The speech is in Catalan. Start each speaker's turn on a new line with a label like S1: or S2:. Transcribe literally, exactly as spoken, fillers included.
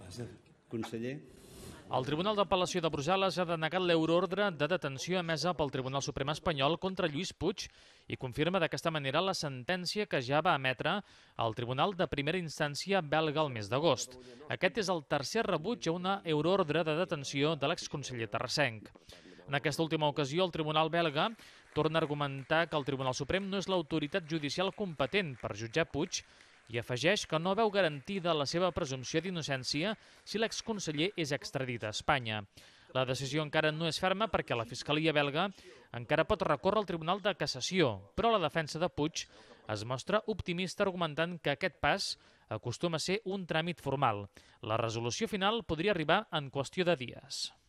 S1: Conseller.
S2: El Tribunal d'Apel·lació de Brussel·les ha denegat l'euroordre de detenció emesa pel Tribunal Suprem espanyol contra Lluís Puig i confirma d'aquesta manera la sentència que ja va emetre el Tribunal de Primera Instància belga el mes d'agost. Aquest és el tercer rebuig a una euroordre de detenció de l'exconseller terrassenc. En aquesta última ocasió, el Tribunal belga torna a argumentar que el Tribunal Suprem no és l'autoritat judicial competent per jutjar Puig i afegeix que no veu garantida la seva presumpció d'innocència si l'exconseller és extradit a Espanya. La decisió encara no és ferma perquè la Fiscalia belga encara pot recórrer al Tribunal de Cassació, però la defensa de Puig es mostra optimista argumentant que aquest pas acostuma a ser un tràmit formal. La resolució final podria arribar en qüestió de dies.